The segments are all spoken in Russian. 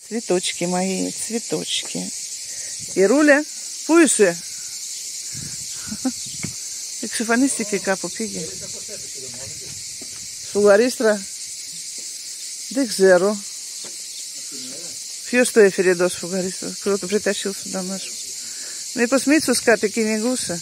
Цветочки мои, цветочки. Ируля, пуйше. Ik шифанистики капу пиги. Сугаристра. Дек зеро. Фью что я феридос фугаристра. Кто-то притащил сюда нашу. Не посмейся с капики не гуса.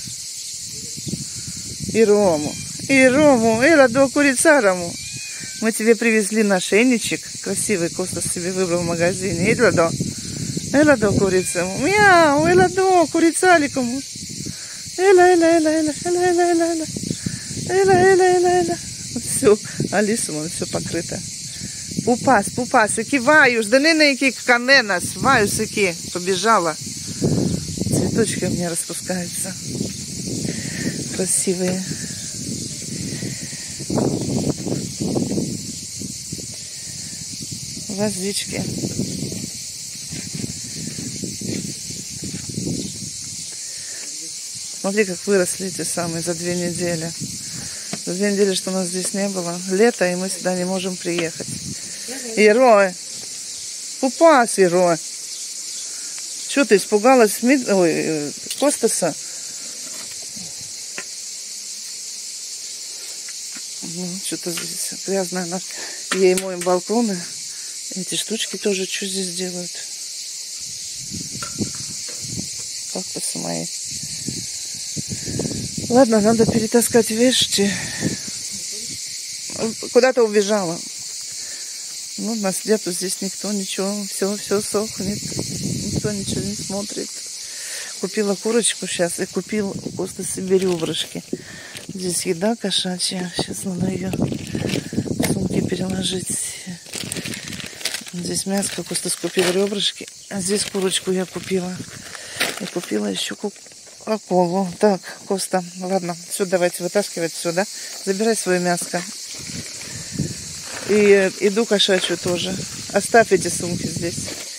И Рому. Эла до курицарому. Мы тебе привезли нашейничек. Красивый Костас себе выбрал в магазине. Эла до курицарому. Мяу, эла до курицаликому. Эла. Все, Алиса, вон все покрыто. Пупас, які ваюш, да не на які каненас, ваюш які, побежала. Цветочки у меня распускаются. Красивые. Гвоздички. Смотри, как выросли эти самые за 2 недели. За 2 недели, что у нас здесь не было. Лето, и мы сюда не можем приехать. Ирой! Пупас, Ирой! Что ты испугалась Костаса? Ну, что-то здесь грязно. Ей моем балконы. Эти штучки тоже что здесь делают? Кактусы мои. Ладно, надо перетаскать вещи. Куда-то убежала. Ну, нас нету здесь никто, ничего. Все сохнет. Никто ничего не смотрит. Купила курочку сейчас и купил просто себе ребрышки. Здесь еда кошачья. Сейчас надо ее в сумки переложить. Здесь мяско, Коста купил ребрышки. А здесь курочку я купила. И купила еще кока-колу. Так, Коста, ладно, все, давайте вытаскивать сюда. Забирай свое мяско. И еду кошачью тоже. Оставь эти сумки здесь.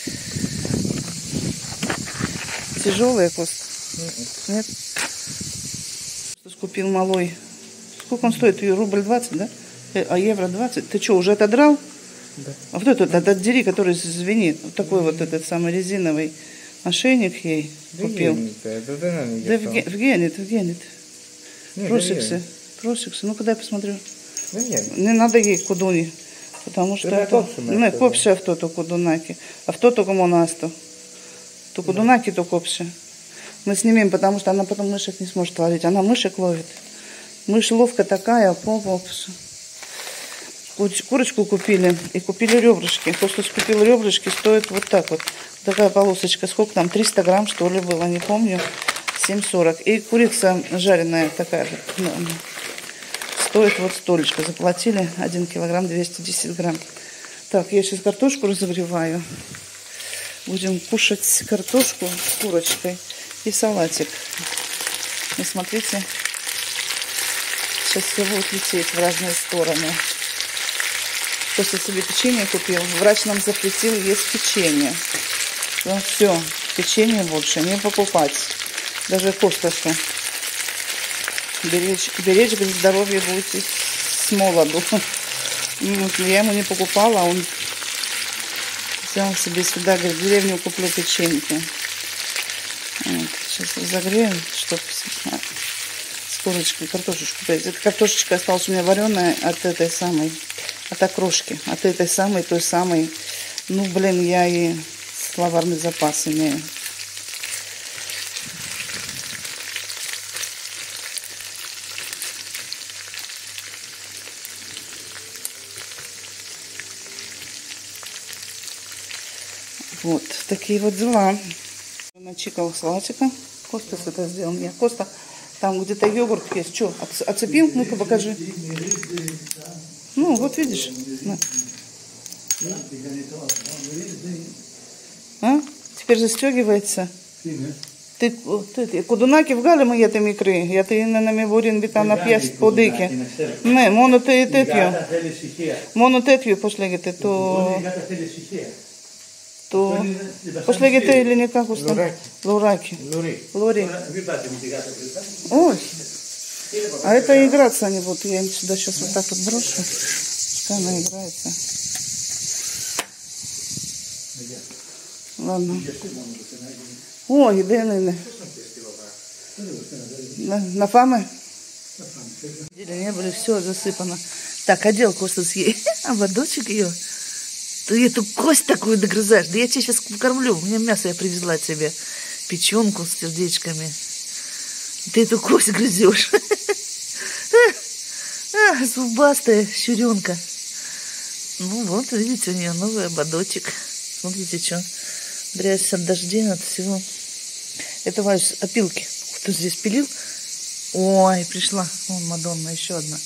Тяжелые, Коста? Нет? Купил малой. Сколько он стоит? Рубль 20, да? А евро 20? Ты что, уже отодрал? Да. А вот этот отдери, который звенит. Вот такой вот этот самый резиновый ошейник ей купил. Да вгенит. Просиксы. Ну-ка дай посмотрю. Не надо ей кудуни. Потому что это... Не, копше автото кудунаки. Автото комунасто. То кудунаки, то копше. Мы снимем, потому что она потом мышек не сможет ловить. Она мышек ловит. Мышь ловка такая, курочку купили и купили ребрышки. Просто купил ребрышки, стоит вот так вот. Такая полосочка. Сколько там? 300 грамм, что ли, было, не помню. 7,40. И курица жареная такая. Стоит вот столечко. Заплатили 1 килограмм 210 грамм. Так, я сейчас картошку разогреваю. Будем кушать картошку с курочкой и салатик. И смотрите, сейчас все будет лететь в разные стороны. Просто себе печенье купил. Врач нам запретил есть печенье. Ну, все, печенье больше не покупать. Даже Костасу. Беречь здоровье будете с молоду. Я ему не покупала, а он взял себе сюда, говорит, в деревню куплю печеньки. Вот, сейчас разогреем, чтобы с курочкой картошечку. Эта картошечка осталась у меня вареная от этой самой, от окрошки, от этой самой, той самой. Ну, блин, я и словарный запас имею. Вот такие вот дела. Начикал салатика. Коста это сделал мне. Коста, там где-то йогурт есть. Что, оцепил? Ну-ка покажи. Ну, вот видишь. На. А? Теперь застегивается. Ты кудунаки в гале моє ти мікри. Я ти не намібурін бітана п'ясть подики. Не, моно ти тетю. Моно тетю пошлегите, то пошлегите или не как уста? Лураки. Лори. Ой. А это играться они будут. Я им сюда сейчас вот так вот брошу. Пускай она играется. Ладно. Ой, да. На фамы? Не были, все засыпано. Так, отдел косту съей. Ободочек ее. Ты эту кость такую догрызаешь. Да я тебя сейчас покормлю. У меня мясо я привезла тебе. Печенку с сердечками. Ты эту кость грызешь. Зубастая щуренка. Ну вот, видите, у нее новый ободочек. Смотрите, что. Грязь от дождей, от всего. Это Вась, опилки. Кто здесь пилил? Ой, пришла. Вон Мадонна, еще одна.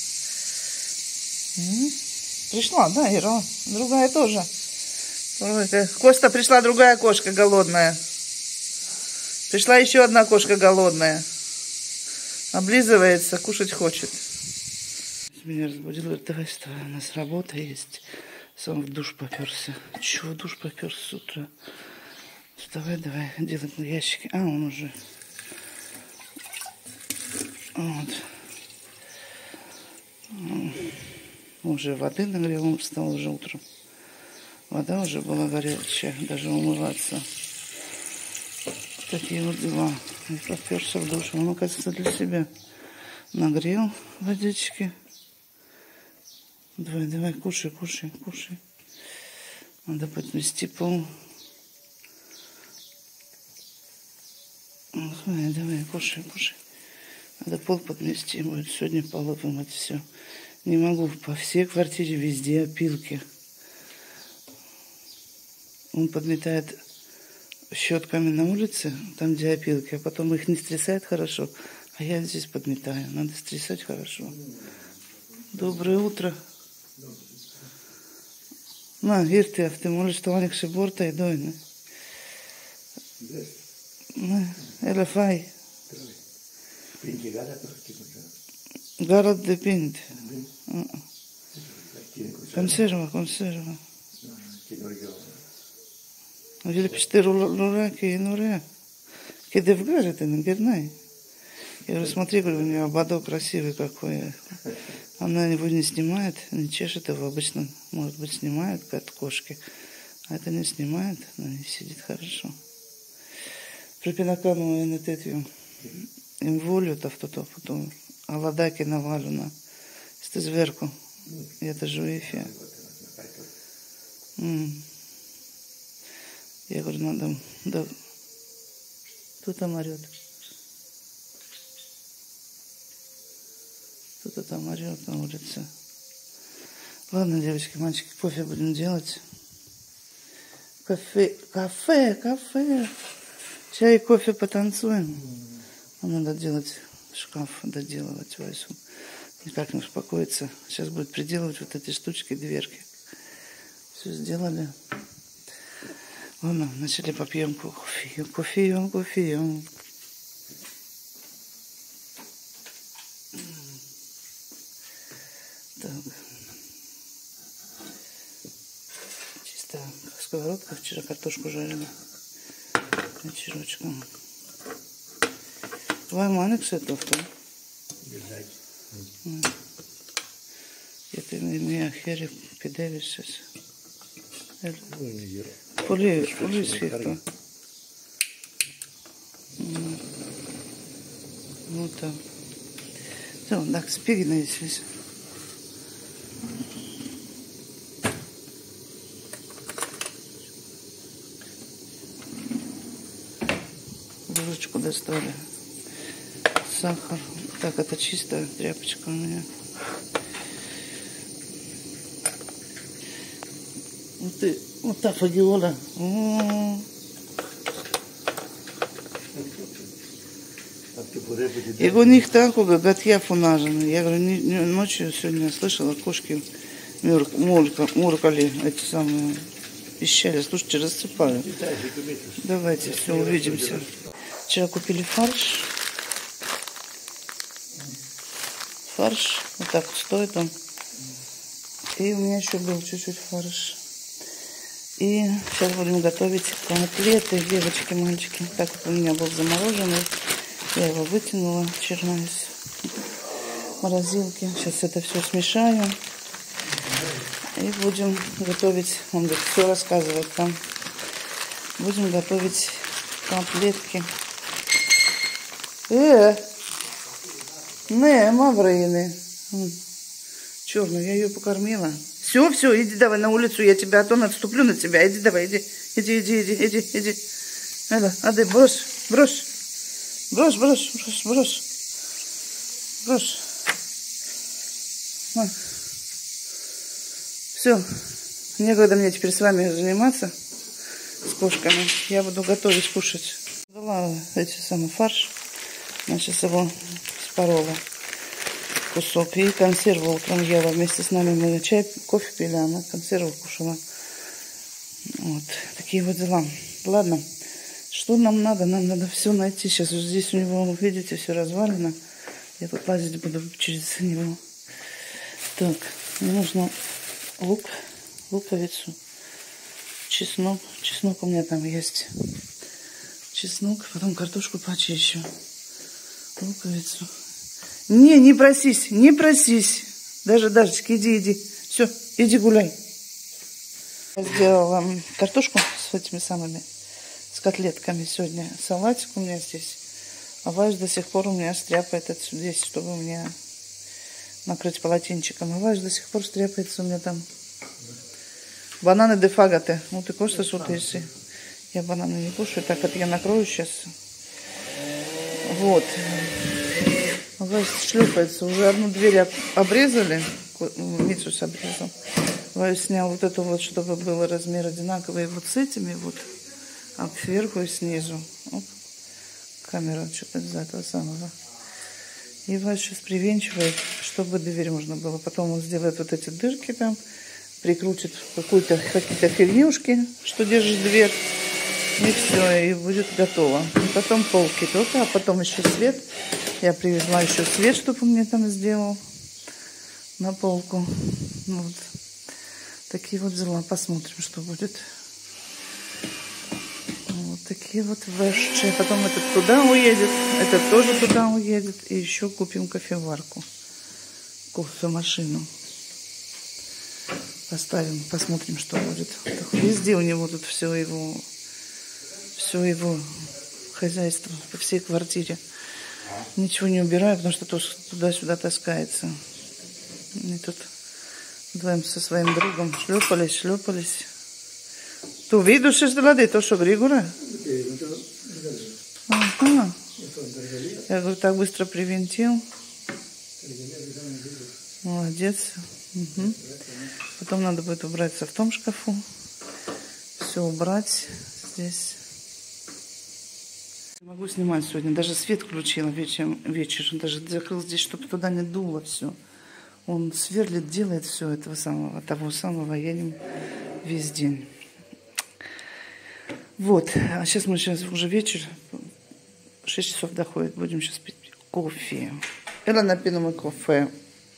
Пришла, да, Ира? Другая тоже. Коста пришла, другая кошка голодная. Пришла еще одна кошка голодная. Облизывается, кушать хочет. Меня разбудил, говорит, давай вставай, у нас работа есть. Сам в душ поперся. Чего в душ поперся с утра? Вставай, давай, делать на ящике. А, он уже. Вот. Уже воды нагрел, он встал уже утром. Вода уже была горячая, даже умываться. Такие вот дела. И поперся в душ. Он, оказывается, для себя нагрел водички. Давай, кушай. Надо подмести пол. Давай, кушай. Надо пол подмести. Будет сегодня полы вымыть, все. Не могу, по всей квартире везде опилки. Он подметает щетками на улице, там где опилки, а потом их не стрясает хорошо. А я здесь подметаю. Надо стрясать хорошо. Доброе утро. На, ирti, ты можешь туаликши борта и дойны. Элефай. Гарат де пинт. Консерва. Или пишите рураки и нуре. Кеды в гаре ты на гернай. Я говорю, смотри, говорю, у нее ободок красивый какой. Она его не снимает, не чешет его. Обычно, может быть, снимает от кошки. А это не снимает, она не сидит хорошо. Припинакану и тетвю. Им волю то потом. А ладаки навалена. Сты зверку. Это жуефия. Я говорю, надо... Да. Кто там орет? Кто-то там орет на улице. Ладно, девочки, мальчики, кофе будем делать. Кафе. Чай и кофе потанцуем. Надо делать шкаф, доделывать Васю. Никак не успокоится. Сейчас будет приделывать вот эти штучки, дверки. Все сделали. Ладно, начали попьем кофеем. Так. Чисто сковородка. Вчера картошку жарила. Вечерочком. Vai manik se tofta. Я меня хери педевишься. Поли сфикто. Вот так. Так, спигна здесь. Ложечку достали. Сахар. Так, это чистая тряпочка у меня. Вот так фагиола. Его них такого гатья фунажены. Я говорю, ночью сегодня слышала, кошки муркали, эти самые пищали. Слушайте, рассыпали. Давайте, все, увидимся. Вчера купили фарш. Вот так вот стоит он. И у меня еще был чуть-чуть фарш. И сейчас будем готовить котлеты, девочки, мальчики. Так вот у меня был замороженный. Я его вытянула вчера из морозилки. Сейчас это все смешаю. И будем готовить. Он будет все рассказывать там. Будем готовить котлетки. Не, маврины. Черную, я ее покормила. Все, иди давай на улицу, я тебя, а то отступлю на тебя. Иди давай, иди. Ады, брось. Все, некогда мне теперь с вами заниматься, с кошками. Я буду готовить, кушать. Дала эти самый фарш. Я сейчас его спорола. Кусок. И консерву утром ела. Вместе с нами мы чай, кофе пили, а она консерву кушала. Вот. Такие вот дела. Ладно. Что нам надо? Нам надо все найти. Сейчас вот здесь у него, видите, все развалено. Я тут лазить буду через него. Так. Мне нужно лук, луковицу, чеснок. Чеснок у меня там есть. Чеснок. Потом картошку почищу. Луковицу. Не просись. Дашечка, иди. Все, иди гуляй. Я сделала картошку с этими самыми, с котлетками сегодня. Салатик у меня здесь. А Вась до сих пор у меня стряпает это здесь, чтобы мне накрыть полотенчиком. А Вась до сих пор стряпается у меня там. Бананы де фагате. Ну ты кушаешь, вот если. Я бананы не кушаю, так это я накрою сейчас. Вот. Вась шлепается. Уже одну дверь обрезали. Митсус обрезал. Вась снял вот эту вот, чтобы был размер одинаковый вот с этими вот. А сверху и снизу. Оп. Камера что-то из этого самого. И Вась сейчас привинчивает, чтобы дверь можно было. Потом он сделает вот эти дырки там. Прикрутит какие-то фигнюшки, что держит дверь. И все, и будет готово. И потом полки только, а потом еще свет. Я привезла еще свет, чтобы он мне там сделал на полку. Вот. Такие вот дела. Посмотрим, что будет. Вот такие вот вещи. Потом этот туда уедет, этот тоже туда уедет. И еще купим кофеварку. Кофемашину. Поставим, посмотрим, что будет. Везде у него тут все его хозяйство по всей квартире. Ничего не убираю, потому что туда-сюда таскается. И тут вдвоем со своим другом шлепались. Tu vidus es de то, что Григора? Ага. Я говорю, так быстро привинтил. Молодец. Угу. Потом надо будет убраться в том шкафу. Все убрать здесь. Не могу снимать сегодня. Даже свет включила вечером. Даже закрыл здесь, чтобы туда не дуло все. Он сверлит, делает все того самого. Я им весь день. Вот. А сейчас уже вечер. 6 часов доходит. Будем сейчас пить кофе. Эла напьем мы кофе.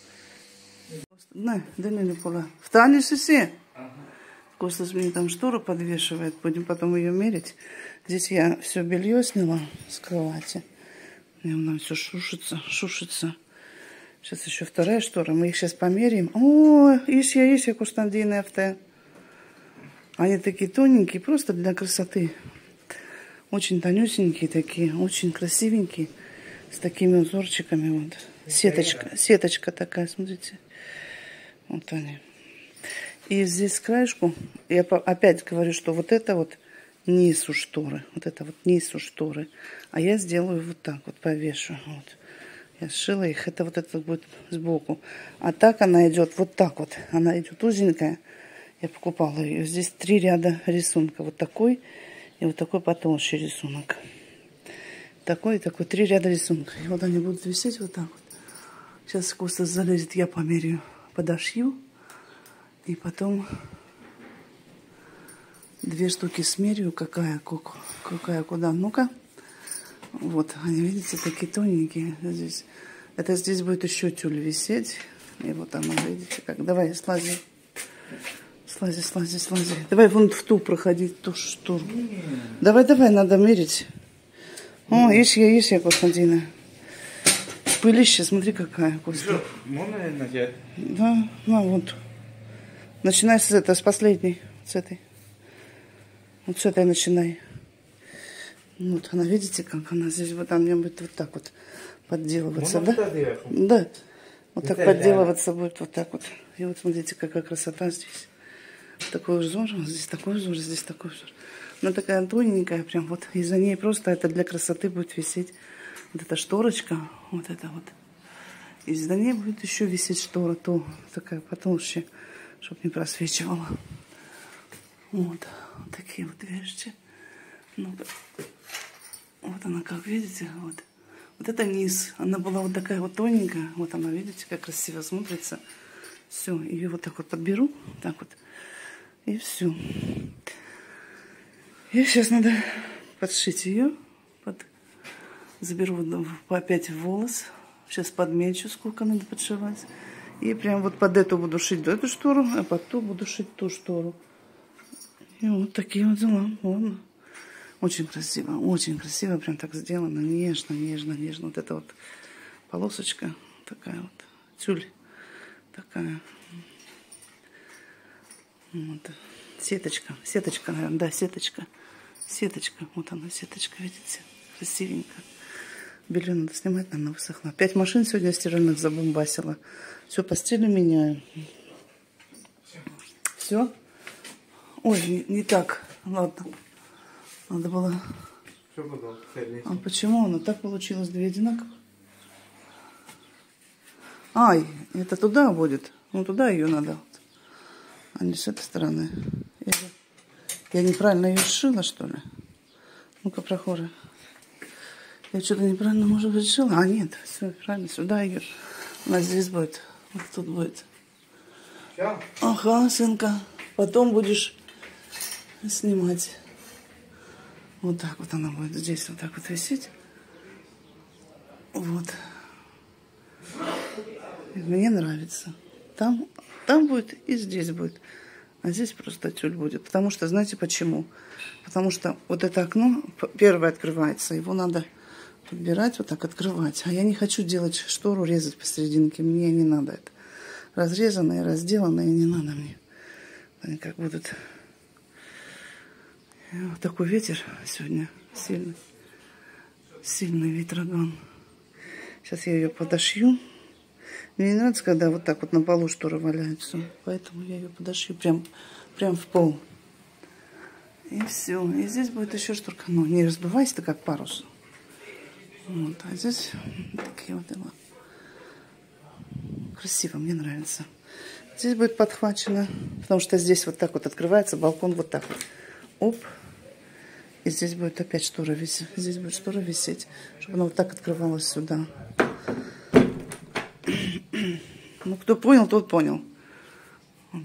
На, да не пола. Встанешь все? Костас мне там штору подвешивает. Будем потом ее мерить. Здесь я все белье сняла с кровати. И там все шушится. Сейчас еще вторая штора. Мы их сейчас померяем. О, ища, Куштандин ФТ. Они такие тоненькие, просто для красоты. Очень тонюсенькие такие, очень красивенькие. С такими узорчиками. Вот. Сеточка такая, смотрите. Вот они. И здесь краешку, я опять говорю, что вот это вот низ у шторы. Вот это вот низ у шторы. А я сделаю вот так вот, повешу. Вот. Я сшила их, это будет сбоку. А так она идет вот так вот. Она идет узенькая. Я покупала ее. Здесь 3 ряда рисунка. Вот такой и вот такой потолще рисунок. Такой и такой. 3 ряда рисунка. И вот они будут висеть вот так вот. Сейчас Костас залезет, я померяю, подошью. И потом 2 штуки смерю, какая куда. Ну-ка. Вот, они, видите, такие тоненькие здесь. Это здесь будет еще тюль висеть. И вот оно, видите, как. Давай, слази. Слази. Давай вон в ту проходить, ту штурм. Давай, надо мерить. О, есть я, Константина. Пылища, смотри, какая, Костя. Можно надеть? Да, вот. Начинай с последней, с этой. Вот с этой начинай. Вот она, видите, как она здесь вот, она будет вот так вот подделываться, да? Да. Вот так подделываться будет вот так вот. И вот смотрите, какая красота здесь. Такой узор, здесь такой узор, здесь такой узор. Она такая тоненькая прям вот. И за ней просто это для красоты будет висеть вот эта шторочка. Вот это вот. И за ней будет еще висеть штора, то такая потолще, чтобы не просвечивала. Вот. Вот такие вот вещи. Ну, вот она, как видите, вот. Вот это низ. Она была вот такая вот тоненькая. Вот она, видите, как красиво смотрится. Все, ее вот так вот подберу. Так вот. И все. И сейчас надо подшить ее. Заберу опять в волос. Сейчас подмечу, сколько надо подшивать. И прям вот под эту буду шить эту штору, а под ту буду шить ту штору. И вот такие вот дела. Ладно. Очень красиво, прям так сделано, нежно, нежно, нежно. Вот эта вот полосочка такая вот, тюль такая. Вот. Сеточка, наверное, да, сеточка. Вот она, сеточка, видите, красивенько. Белье надо снимать, она высохла. 5 машин сегодня стиральных забомбасила. Все, постели меняю. Все? Ой, не так, ладно. Надо было... А почему оно так получилось? 2 одинаковых? Ай, это туда будет. Ну, туда ее надо. А не с этой стороны. Я неправильно ее сшила, что ли? Ну-ка, прохожий. Я что-то неправильно, может быть, сшила? А, нет, все правильно. Сюда ее. У нас здесь будет. Вот тут будет. Ага, сынка. Потом будешь снимать. Вот так вот она будет здесь вот так вот висеть. Вот. Мне нравится. Там будет и здесь будет. А здесь просто тюль будет. Потому что, знаете почему? Потому что вот это окно первое открывается. Его надо подбирать, вот так открывать. А я не хочу делать штору, резать посерединке. Мне не надо это. Разрезанное, разделанное не надо мне. Они как будут... Вот такой ветер сегодня сильный. Сильный ветрогон. Сейчас я ее подошью. Мне не нравится, когда вот так вот на полу шторы валяются. Поэтому я ее подошью прям в пол. И все. И здесь будет еще шторка. Ну, не разбивайся ты как парус. Вот. А здесь такие вот дела. Красиво, мне нравится. Здесь будет подхвачено. Потому что здесь вот так вот открывается балкон вот так вот. Оп. И здесь будет опять штора висеть. Здесь будет штора висеть, чтобы она вот так открывалась сюда. Ну, кто понял, тот понял. Вот.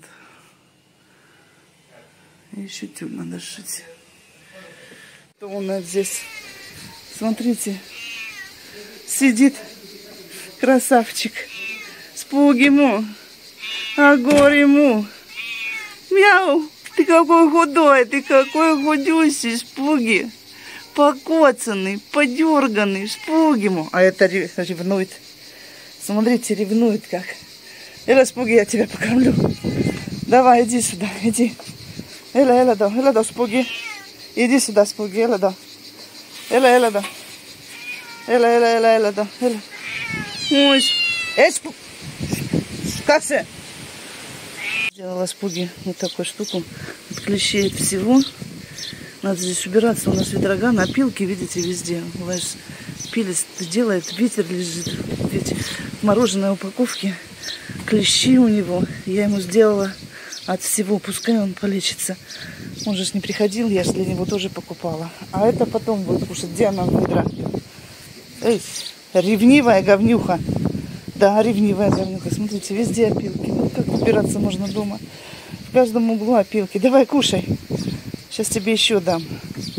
И еще тюль надо сшить. Что у нас здесь? Смотрите. Сидит красавчик. Спуг ему. Огор ему. Мяу. Ты какой худой, ты какой худющий, Спуги. Покоцанный, подерганный, Спуги ему. А это ревнует. Смотрите, ревнует как. Эля, Спуги, я тебя покормлю. Давай, иди сюда, иди. Эля, да, Спуги. Иди сюда, Спуги, Эля, да. Эля, да. Эля, да. Эля. Ой, Спуг. Как ты? Сделала Спуги вот такую штуку. От клещей, от всего. Надо здесь убираться. У нас ветроган, опилки, видите, везде. Пилец делает, ветер лежит. Видите, мороженое упаковки. Клещи у него. Я ему сделала от всего. Пускай он полечится. Он же не приходил, я же для него тоже покупала. А это потом будет кушать. Где она выдра? Эй, ревнивая говнюха. Да, ревнивая говнюха. Смотрите, везде опилки. Ну, как убираться можно дома. В каждом углу опилки. Давай, кушай. Сейчас тебе еще дам.